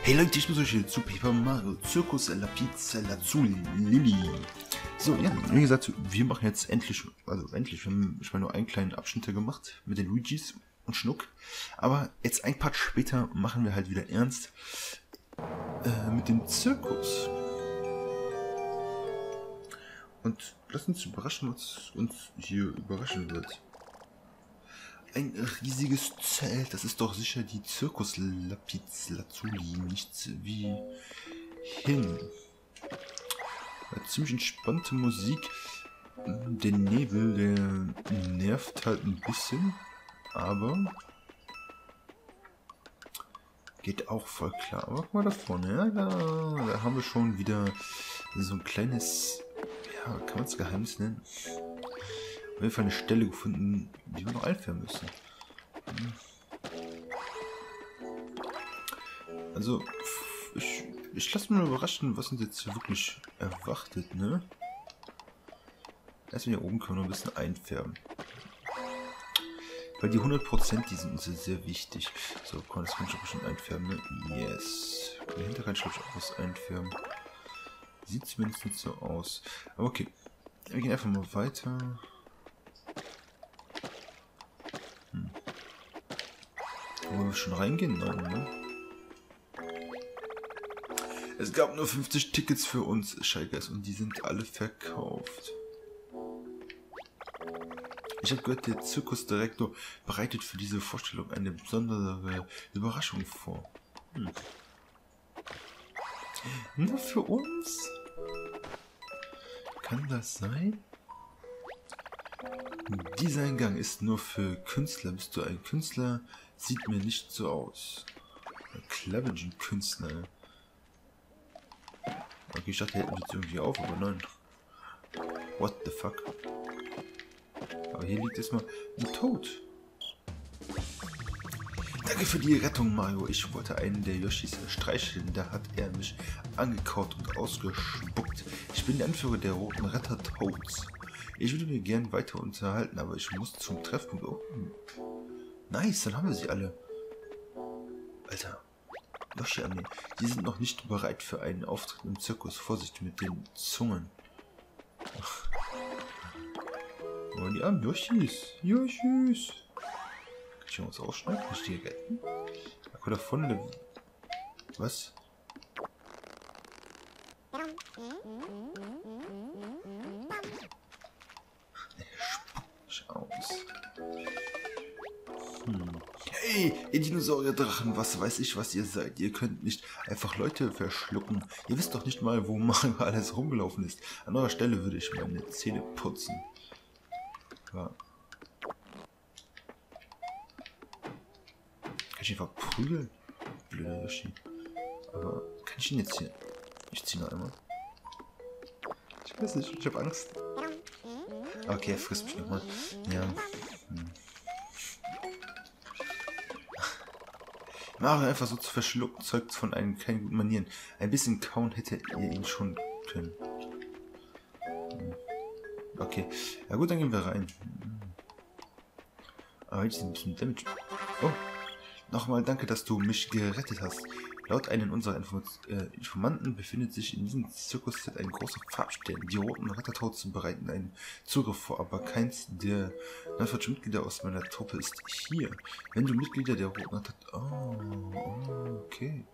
Hey Leute, ich bin euch hier zu Paper Mario Circus La Pizza Lazuli Lilly. So, ja, wie gesagt, wir machen jetzt endlich, wir haben schon mal nur einen kleinen Abschnitt gemacht mit den Luigis und Schnuck. Aber jetzt ein Part später machen wir halt wieder ernst mit dem Zirkus. Und lasst uns überraschen, was uns hier überraschen wird. Ein riesiges Zelt, das ist doch sicher die Circus La Pizza Lazuli, nichts wie hin. Ziemlich entspannte Musik. Der Nebel, der nervt halt ein bisschen, aber geht auch voll klar. Aber guck mal da vorne, ja, da haben wir schon wieder so ein kleines, ja, kann man es Geheimnis nennen? Auf jeden Fall eine Stelle gefunden, die wir noch einführen müssen. Also, ich lasse mich mal überraschen, was uns jetzt wirklich erwartet, ne? Erstmal hier oben können wir noch ein bisschen einfärben. Weil die 100%, die sind uns sehr wichtig. So, komm, das kann ich auch schon einfärben, ne? Yes. Dahinter kann ich glaube ich auch was einfärben. Sieht zumindest nicht so aus. Aber okay. Wir gehen einfach mal weiter. Wollen wir schon reingehen? Nein, ne? Es gab nur 50 Tickets für uns, Scheigers, und die sind alle verkauft. Ich habe gehört, der Zirkusdirektor bereitet für diese Vorstellung eine besondere Überraschung vor. Nur für uns? Kann das sein? Dieser Eingang ist nur für Künstler. Bist du ein Künstler? Sieht mir nicht so aus. Ein Klavigen-Künstler. Okay, ich dachte, er hält jetzt irgendwie auf, aber nein. What the fuck? Aber hier liegt erstmal ein Toad. Danke für die Rettung, Mario. Ich wollte einen der Yoshis streicheln. Da hat er mich angekaut und ausgespuckt. Ich bin der Anführer der roten Retter Toads. Ich würde mir gern weiter unterhalten, aber ich muss zum Treffpunkt. Oh. Nice, dann haben wir sie alle. Alter. Yoshi-Armee. Die sind noch nicht bereit für einen Auftritt im Zirkus. Vorsicht mit den Zungen. Oh, die armen Yoshis. Yoshis. Kann ich irgendwas ausschneiden? Kann ich die retten? Guck da vorne. Was? Aus. Hey, ihr Dinosaurier-Drachen, was weiß ich, was ihr seid. Ihr könnt nicht einfach Leute verschlucken. Ihr wisst doch nicht mal, wo Mario alles rumgelaufen ist. An eurer Stelle würde ich meine Zähne putzen. Ja. Kann ich ihn verprügeln? Blöder Yoshi. Aber kann ich ihn jetzt hier? Ich ziehe noch einmal. Ich weiß nicht, ich habe Angst. Okay, er frisst mich nochmal. Ja. Mario einfach so zu verschlucken, zeugt von einem keinen guten Manieren. Ein bisschen kauen hätte ihr ihn schon können. Okay. Ja gut, dann gehen wir rein. Aber jetzt ein bisschen Damage. Oh. Nochmal danke, dass du mich gerettet hast. Laut einem unserer Informanten befindet sich in diesem Zirkus ein großer Farbstern. Die roten Rettertoads bereiten einen Zugriff vor, aber keins der 49 Mitglieder aus meiner Truppe ist hier. Wenn du Mitglieder der roten Rettertoads... Oh, okay.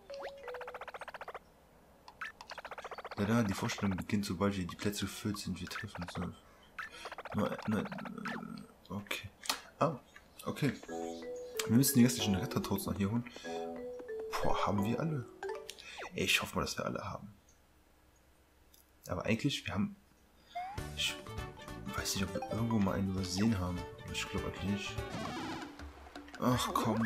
Ja, da, die Vorstellung beginnt, sobald die Plätze gefüllt sind. Wir treffen uns. Nein, okay. Ah, okay. Wir müssen die restlichen Rettertoads noch hier holen. Boah, haben wir alle? Ey, ich hoffe mal, dass wir alle haben. Aber eigentlich, wir haben... Ich weiß nicht, ob wir irgendwo mal einen übersehen haben. Ich glaube eigentlich nicht. Ach komm.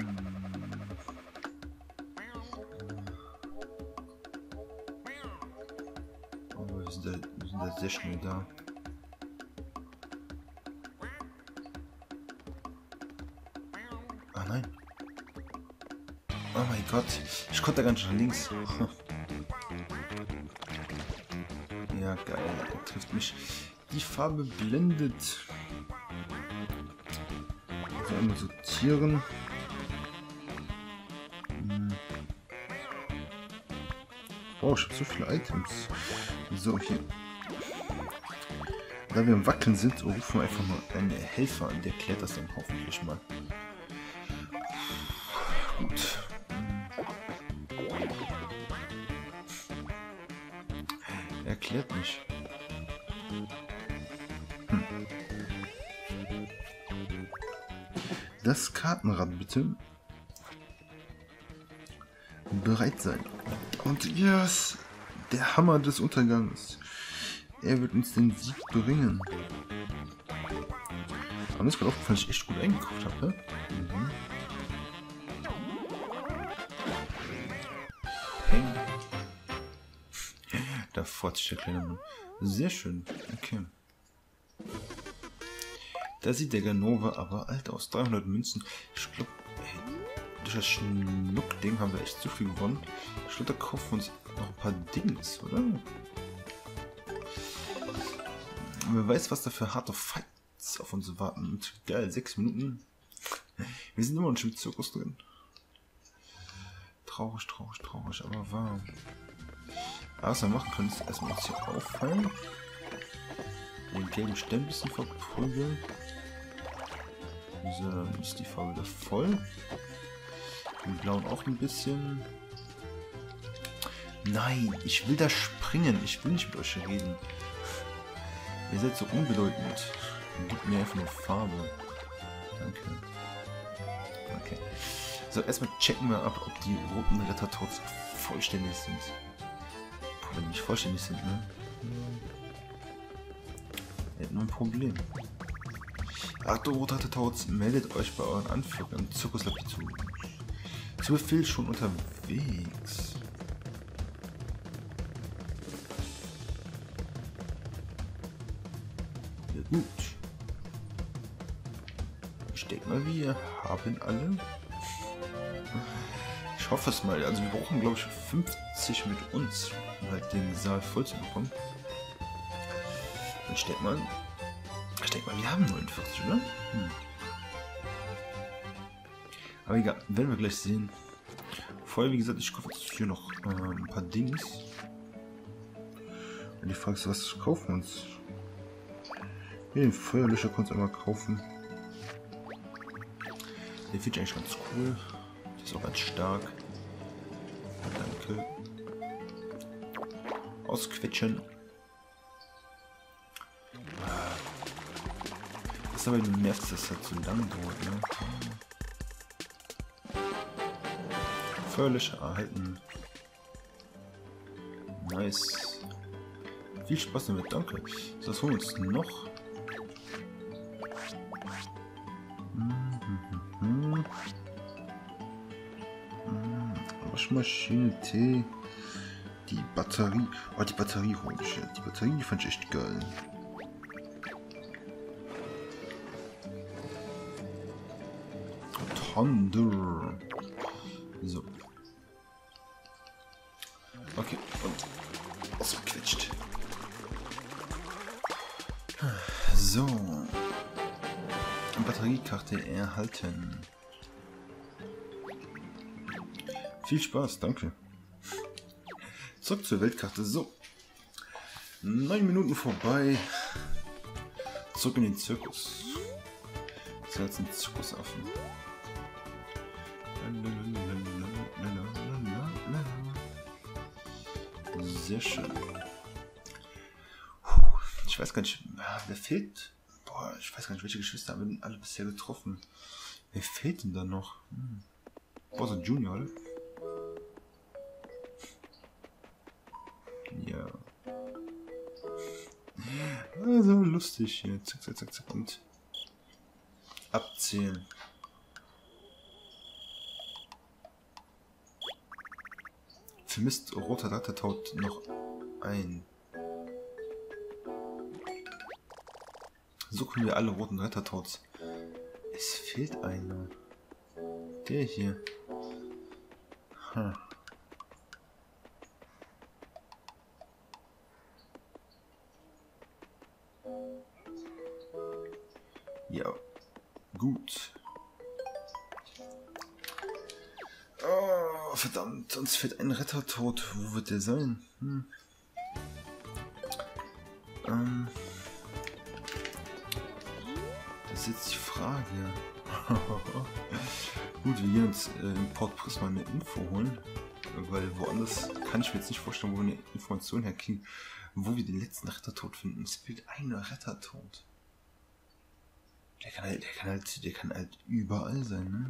Oh, wir sind da sehr schnell da. Ah nein. Oh mein Gott, ich konnte da ganz nach links. Ja, geil, er trifft mich. Die Farbe blendet. Also einmal sortieren. Wow, ich habe so viele Items. So, hier. Da wir im Wackeln sind, rufen wir einfach mal einen Helfer an. Der klärt das dann hoffentlich mal. Gut. Erklärt mich. Das Kartenrad bitte. Bereit sein. Und yes! Der Hammer des Untergangs. Er wird uns den Sieg bringen. Aber mir ist gerade aufgefallen, dass ich echt gut eingekauft habe. Ne? Mhm. Peng. Da freut sich der kleine Mann. Sehr schön. Okay. Da sieht der Ganova aber alt aus. 300 Münzen. Ich glaube, durch das Schnuck-Ding haben wir echt zu viel gewonnen. Ich glaube, da kaufen wir uns noch ein paar Dings, oder? Wer weiß, was da für harte Fights auf uns warten. Und geil, 6 Minuten. Wir sind immer noch im Zirkus drin. Traurig, traurig, traurig, aber wahr. Aber was wir machen können, ist erstmal jetzt hier auffallen. Den gelben Stern ein bisschen verprügeln. So, dann ist die Farbe wieder voll. Den blauen auch ein bisschen. Nein, ich will da springen. Ich will nicht mit euch reden. Ihr seid so unbedeutend. Gebt mir einfach nur Farbe. Danke. Okay. So, erstmal checken wir ab, ob die roten Rettertoads vollständig sind. Boah, wenn die nicht vollständig sind, ne? Wir hätten ein Problem. Achtung, rote Rettertoads, meldet euch bei euren Anführern im Zirkuslab zu. Zu Befehl schon unterwegs. Ja, gut. Ich denke mal, wir haben alle. Ich hoffe es mal. Also wir brauchen, glaube ich, 50 mit uns, um halt den Saal voll zu bekommen. Und ich denke mal, wir haben 49, oder? Aber egal, werden wir gleich sehen. Vorher, wie gesagt, ich kaufe jetzt hier noch ein paar Dings. Und die Frage ist, was kaufen wir uns? Hier, den Feuerlöscher kannst du einmal kaufen. Der finde ich eigentlich ganz cool. Der ist auch ganz stark. Danke. Ausquetschen. Das aber nervt, dass das halt so lang dauert, ne? Feuerlöscher erhalten. Nice. Viel Spaß damit, danke. So, was holen wir uns noch? Waschmaschine, Tee, die Batterie. Oh, die Batterie hole ich. Die Batterie, die fand ich echt geil. Thunder. So. Okay, und ausgequetscht. So. Batteriekarte erhalten. Viel Spaß, danke. Zurück zur Weltkarte. So. 9 Minuten vorbei. Zurück in den Zirkus. Das ist jetzt ein Zirkusaffen. Sehr schön. Ich weiß gar nicht, wer fehlt? Boah, ich weiß gar nicht, welche Geschwister haben wir denn alle bisher getroffen. Wer fehlt denn da noch? Bowser Junior, oder? Ja. Also lustig hier. Zack, zack, zack, zack. Und abzählen. Vermisst roter Rattertaut noch ein. Suchen wir alle roten Rettertauts. Es fehlt einer. Der hier. Ja, gut. Oh, verdammt, uns fehlt ein Retter tot. Wo wird der sein? Das ist jetzt die Frage. Gut, wir gehen uns im Port Prisma eine Info holen. Weil woanders kann ich mir jetzt nicht vorstellen, wo wir eine Information herkriegen, wo wir den letzten Retter tot finden. Es fehlt ein Retter tot. Der kann halt überall sein, ne?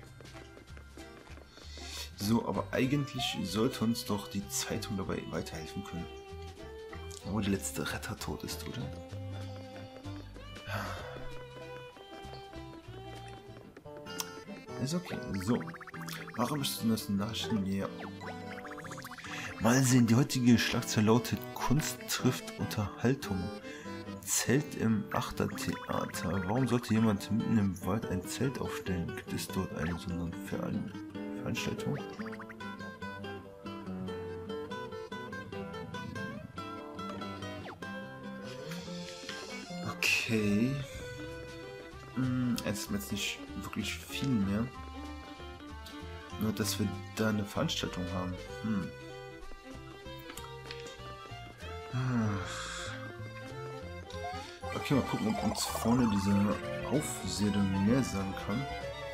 So, aber eigentlich sollte uns doch die Zeitung dabei weiterhelfen können. Wo der letzte Retter tot ist, oder? Ist okay. So. Warum bist du das Nachrichten? Ja. Mal sehen, die heutige Schlagzeile lautet: Kunst trifft Unterhaltung. Zelt im Achtertheater. Warum sollte jemand mitten im Wald ein Zelt aufstellen? Gibt es dort eine Veranstaltung? Okay. Jetzt nicht wirklich viel mehr. Nur, dass wir da eine Veranstaltung haben. Okay, mal gucken, ob uns vorne diese Aufseher mehr sagen kann.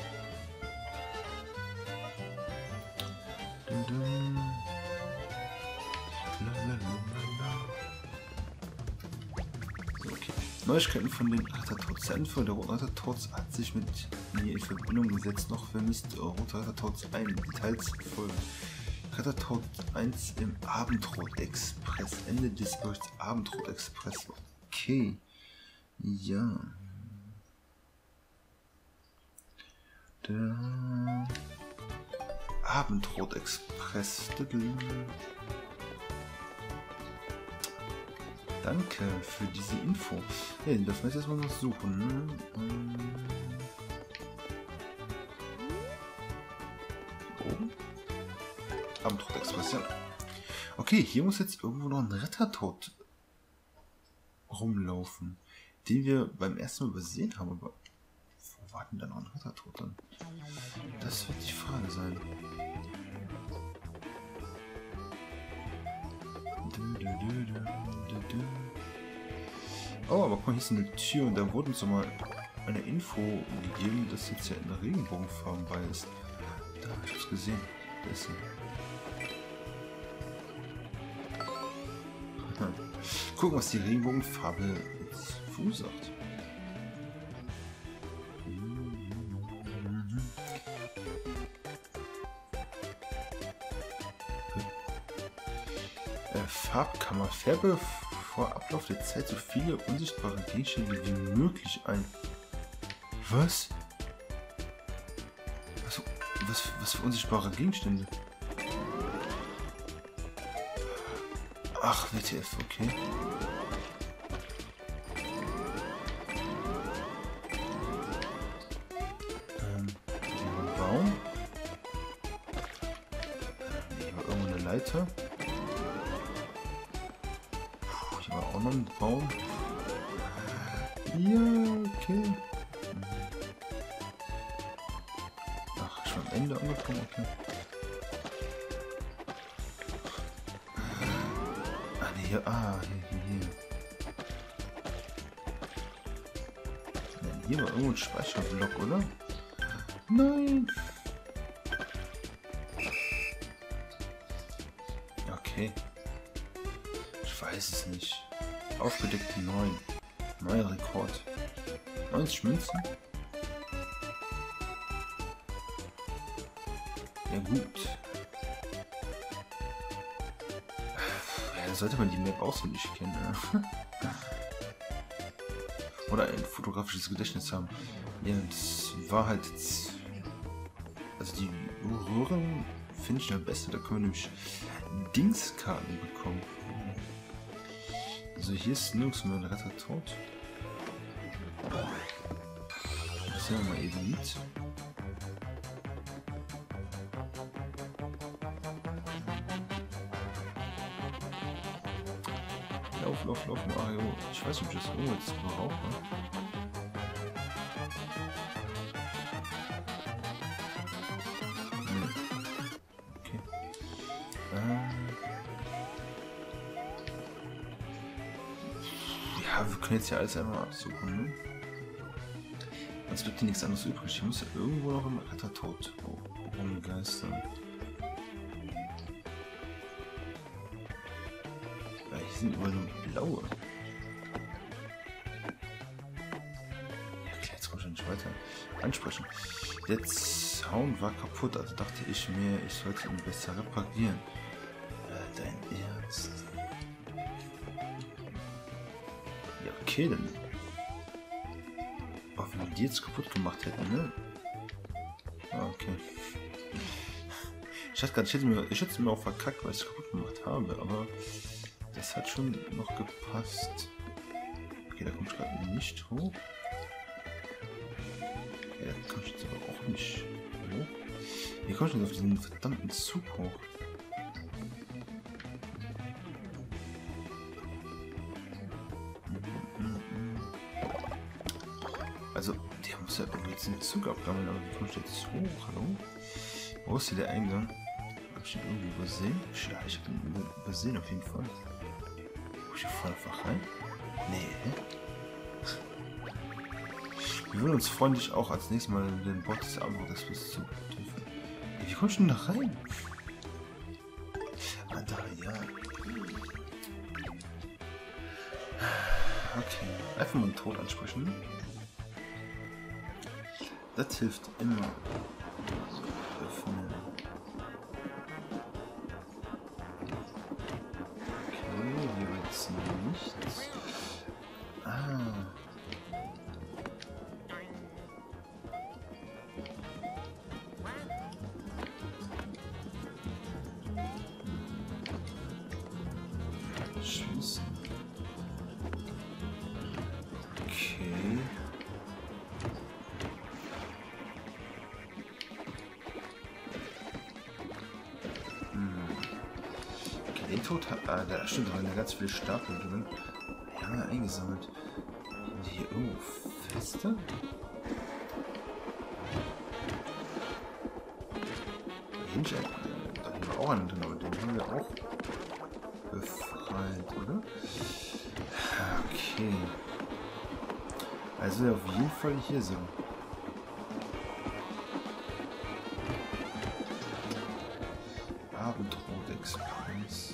Okay. Neuigkeiten von den Rettertoads. Der Anführer der Roten Rettertoads hat sich mit mir in Verbindung gesetzt. Noch vermisst Rote Rettertoads ein. Details folgen. Rettertoad 1 im Abendrot-Express. Ende des Berichts Abendrot-Express. Okay. Ja. Der Abendrot-Express. Danke für diese Info. Hey, den dürfen wir jetzt erstmal noch suchen. Ne? Abendrot-Express, ja. Okay, hier muss jetzt irgendwo noch ein Rettertoad rumlaufen, den wir beim ersten Mal übersehen haben. Aber wo war denn da noch ein Rettertoad dann? Das wird die Frage sein. Oh, aber guck mal, hier ist eine Tür und da wurde uns mal eine Info gegeben, dass jetzt ja in der Regenbogenfarben bei ist. Da habe ich es gesehen. Da ist sie. Gucken, was die Regenbogenfarbe jetzt verursacht. Farbkammer. Färbe vor Ablauf der Zeit so viele unsichtbare Gegenstände wie möglich ein. Was? Was für unsichtbare Gegenstände? Ach, WTF, okay. Ein Baum. Hier war irgendwo eine Leiter. Hier war auch noch ein Baum. Ja, okay. Ach, schon am Ende angekommen, okay. Hier, hier. Ja, hier war irgendwo ein Speicherblock, oder? Nein! Okay. Ich weiß es nicht. Aufgedeckt 9. Neuer Rekord. 90 Münzen? Ja gut. Sollte man die Map auswendig kennen. Oder ein fotografisches Gedächtnis haben. Ja, das war halt. Also die Röhren finde ich am besten. Da können wir nämlich Dingskarten bekommen. Also hier ist nirgends mehr ein Retter tot. Das sehen wir mal eben mit. Lauf, Mario. Ich weiß nicht, ob ich das irgendwo jetzt brauche. Nee. Okay. Ja, wir können jetzt ja alles einmal absuchen, ne? Sonst bleibt hier nichts anderes übrig. Ich muss ja irgendwo noch im Rettertod rumgeistern. Ja, hier sind überall nur blaue. Ja, klar, jetzt komme ich nicht weiter ansprechen. Der Zaun war kaputt, also dachte ich mir, ich sollte ihn besser reparieren. Dein Ernst? Ja, okay, dann. Oh, wenn wir die jetzt kaputt gemacht hätten, ne? Ah, okay. Ich hätte mir auch verkackt, weil ich es kaputt gemacht habe, aber das hat schon noch gepasst. Okay, da komme ich gerade nicht hoch. Ja, da komme ich jetzt aber auch nicht hoch. Wie komme ich denn auf diesen verdammten Zug hoch? Also, der muss ja irgendwie jetzt den Zug abgammeln, aber wie komme ich jetzt hoch? Hallo? Wo ist hier der Eingang? Hab ich ihn irgendwie übersehen? Ja, ich hab ihn übersehen auf jeden Fall. Guck ich hier voll einfach rein? Nee. Wir würden uns freundlich auch als nächstes Mal den Bot des Abendbrotexpress zu dürfen. Wie kommst du denn da rein? Ah, da, ja. Okay, einfach mal den Tod ansprechen. Das hilft immer. Öffnen. Okay, hier wird es nichts. Ah. Schließen. Okay. Den Tod hat. Ah, da stimmt, da waren ja ganz viele Stapel drin. Die haben wir eingesammelt. Sind die hier irgendwo fester? Hier da haben wir auch einen drin, aber den haben wir auch befreit, oder? Okay. Also auf jeden Fall hier so. Abendrot-Express.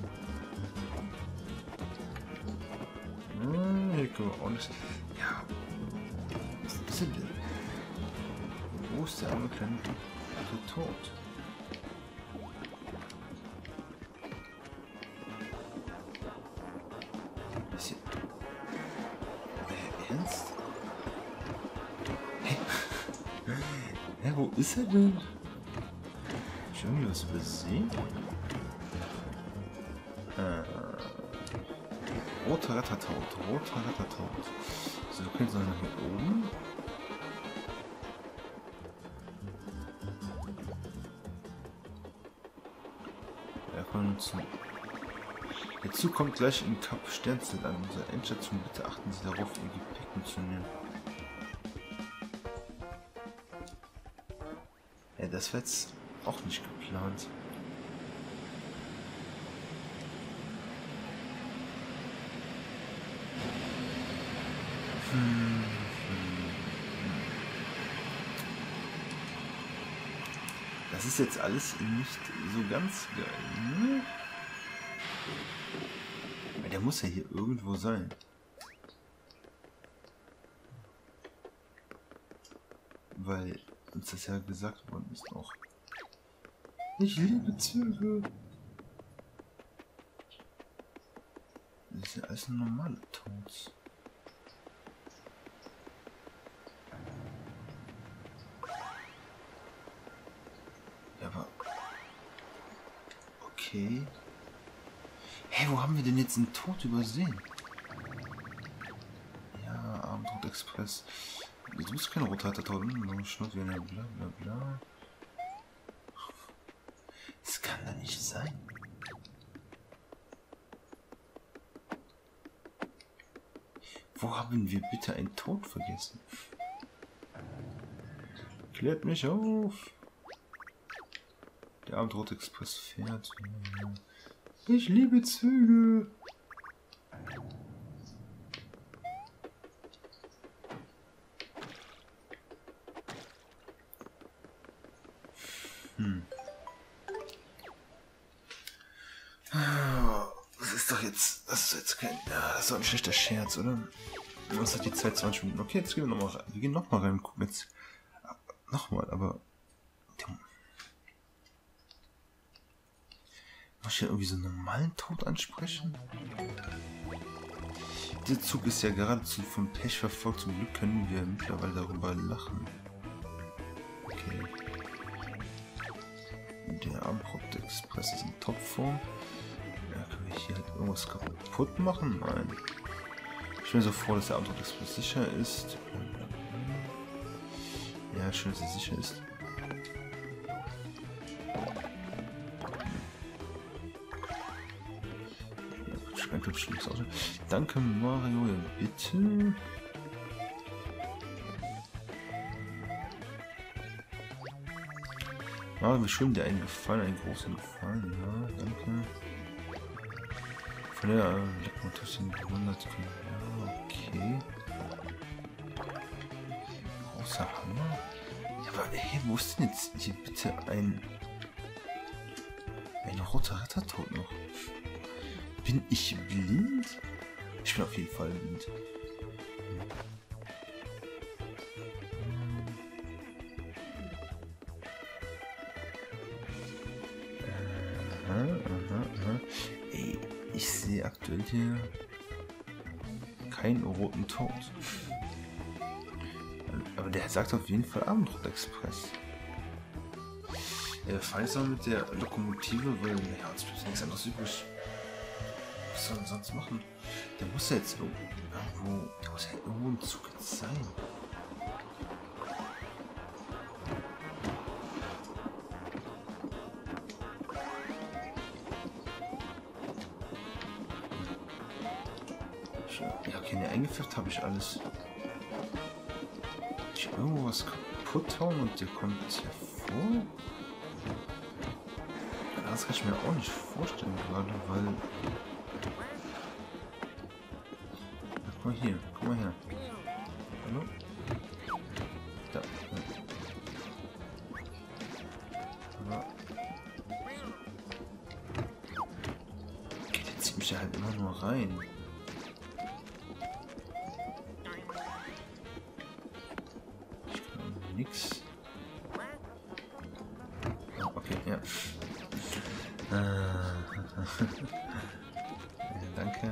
Hier können wir auch nicht. Ja. Was ist denn? Wo ist der arme kleine Tod? Ist hier. Ernst? Hä? Hä, wo ist er denn? Hab ich irgendwie was übersehen? Roter Rettertod, roter Rettertod. So, wir können so nach hier oben. Ja, von uns. Der Zug kommt gleich in Kap Sternzelt an. Unsere Endstation, bitte achten Sie darauf, Ihr Gepäck mitzunehmen. Ja, das wäre jetzt auch nicht geplant. Das ist jetzt alles nicht so ganz geil, ne? Weil der muss ja hier irgendwo sein. Weil uns das ja gesagt worden ist auch. Ich liebe Züge. Das ist ja alles normale Toads. Ja, aber... Okay. Hey, wo haben wir denn jetzt einen Tod übersehen? Ja, Abendrot-Express. Du bist kein roter Tod, bla bla bla. Das kann doch nicht sein. Wo haben wir bitte einen Tod vergessen? Klärt mich auf. Der Abendrot-Express fährt. Ich liebe Züge. ist jetzt kein... Ja, das ist doch ein schlechter Scherz, oder? Was hat die Zeit 20 Minuten? Okay, jetzt gehen wir nochmal rein. Wir gehen nochmal rein und gucken jetzt... Nochmal, aber... Muss ich ja irgendwie so einen normalen Tod ansprechen? Dieser Zug ist ja geradezu vom Pech verfolgt. Zum Glück können wir mittlerweile darüber lachen. Okay. Der Abendbrot-Express ist in Topform. Ja, können wir hier halt irgendwas kaputt machen? Nein. Ich bin so froh, dass der Abendbrot-Express sicher ist. Ja, schön, dass er sicher ist. Danke, Mario. Ja, bitte. Ah, wir schulden dir einen Gefallen, einen großen Gefallen. Ja, danke. Von der Leckmotorin gewundert. Ja, okay. Großer Hammer. Ja, aber hey, wo ist denn jetzt hier bitte ein roter Rettertod noch? Bin ich blind? Ich bin auf jeden Fall blind. Aha. Ey, ich sehe aktuell hier keinen roten Tod. Aber der sagt auf jeden Fall Abendbrot-Express. Ja, fahren jetzt mal mit der Lokomotive, weil ja, uns bleibt nichts anderes übrig. Was soll man sonst machen? Der muss ja jetzt irgendwo, der muss ja irgendwo im Zug jetzt sein. Ja, okay, ne, eingepfefft habe ich alles. Ich irgendwo was kaputt hauen und der kommt hervor? Das kann ich mir auch nicht vorstellen gerade, weil... Guck mal hier, guck mal her. Hallo? Da. Aber... Okay, der zieht mich da halt immer nur rein. Ich kann nix. Okay, ja. Danke.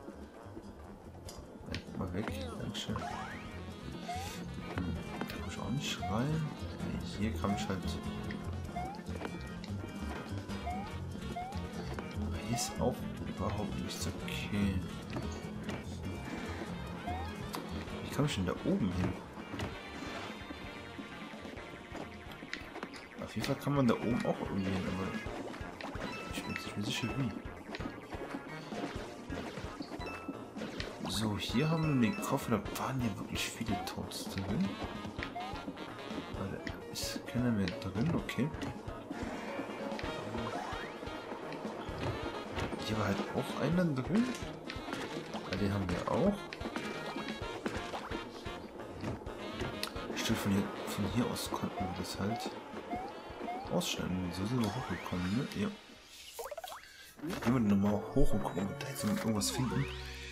Ja, mal weg. Dankeschön. Da kann ich auch nicht rein. Hier kann ich halt. Aber hier ist auch überhaupt nichts okay. Wie komme ich denn da oben hin? Auf jeden Fall kann man da oben auch irgendwie hin, aber ich bin nicht mehr sicher wie. So, hier haben wir den Koffer, da waren ja wirklich viele Toads drin. Da ist keiner mehr drin, okay. Hier war halt auch einer drin. Ja, den haben wir auch. Stimmt, von hier aus konnten wir das halt ausstellen. So sind wir hochgekommen, ne? Ja. Gehen wir nochmal hoch und gucken, ob wir da jetzt noch irgendwas finden.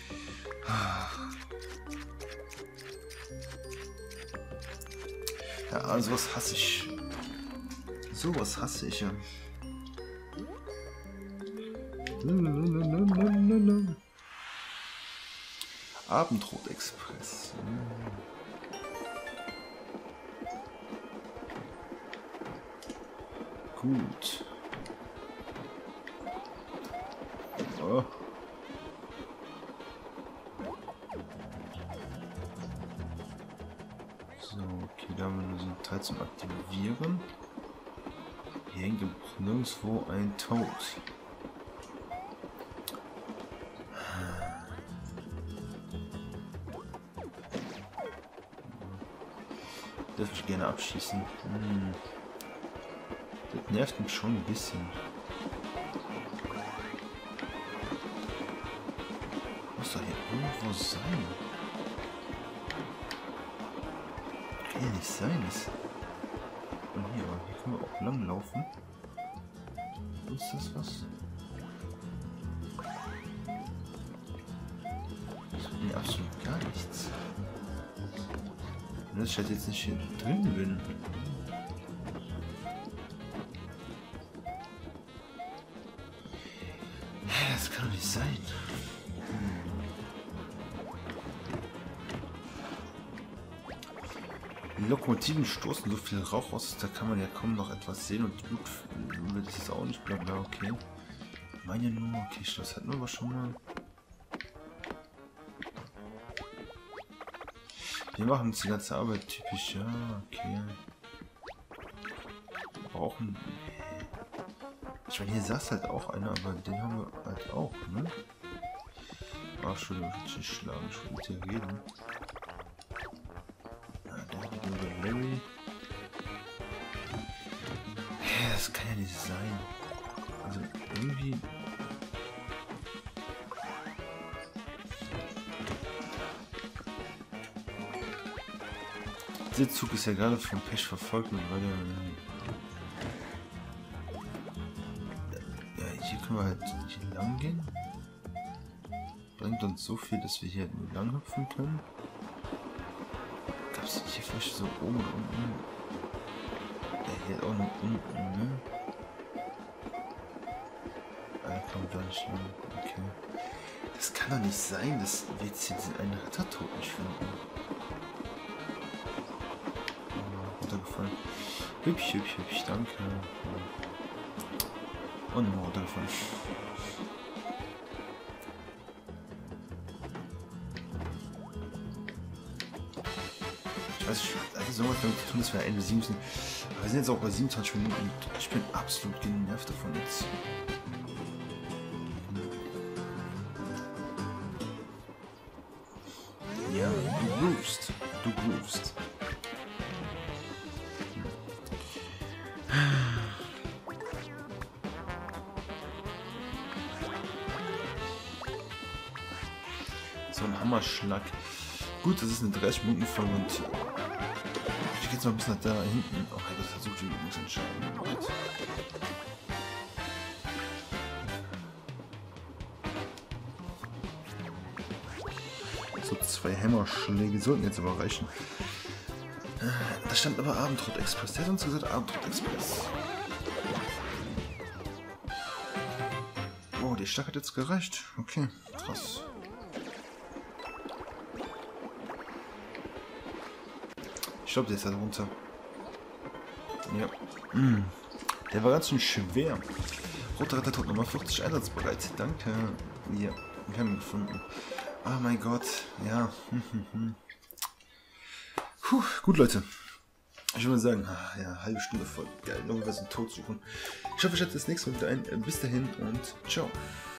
Ja, sowas hasse ich. Sowas hasse ich ja. Abendbrot-Express. Gut. Oh. So, okay, da haben wir nur so ein Teil zum Aktivieren. Hier hängt nirgendwo ein Toad. Darf ich gerne abschießen. Das nervt mich schon ein bisschen. Muss doch hier irgendwo sein. Kann ja nicht sein. Und hier, aber hier können wir auch lang laufen. Ist das was? Nee, absolut gar nichts. Und das steht jetzt nicht hier drin bin. Das kann doch nicht sein. Die Lokomotiven stoßen so viel Rauch aus, da kann man ja kaum noch etwas sehen und gut wird es auch nicht, bla bla, okay. Ich meine ja nur, okay, das hatten wir aber schon mal. Wir machen uns die ganze Arbeit typisch, ja, okay. Wir brauchen... Ich meine, hier saß halt auch einer, aber den haben wir halt auch, ne? Ach, Entschuldigung, ich will nicht schlagen, ich will mit dir reden. Larry. Das kann ja nicht sein. Also irgendwie... Dieser Zug ist ja gerade vom Pech verfolgt und weil ja, hier können wir halt nicht lang gehen. Bringt uns so viel, dass wir hier nur lang hüpfen können. Gab es hier vielleicht so oben und unten? Ja, hier auch noch unten, ne? Ah, kommt gar nicht lang. Okay. Das kann doch nicht sein, dass wir jetzt hier diesen einen Rittertod nicht finden. Runtergefallen. Hübsch, hübsch, hübsch, danke. Und nochmal runtergefallen. Ich weiß nicht, also so was damit zu tun, dass wir Ende 7 sind. Aber wir sind jetzt auch bei 27 Minuten und ich bin absolut genervt davon jetzt. Ja, du groovst. Du groovst. So ein Hammerschlag. Gut, das ist eine 30-Minuten-Folge und ich gehe jetzt mal ein bisschen nach da hinten. Oh mein Gott, das hat so viel Übungsentscheidung. So 2 Hammerschläge sollten jetzt aber reichen. Da stand aber Abendrot Express. Der hat uns gesagt Abendrot Express. Oh, der Schlag hat jetzt gereicht. Okay, krass. Ich glaube, der ist da runter. Ja. Der war ganz schön schwer. Roter Rittertod Nummer 40 einsatzbereit. Danke. Ja, wir haben ihn gefunden. Oh mein Gott. Ja. Puh, gut, Leute. Ich würde sagen, ja, halbe Stunde voll. Geil, noch was einen Tod suchen. Ich hoffe, ich hatte das nächste Mal wieder ein. Bis dahin und ciao.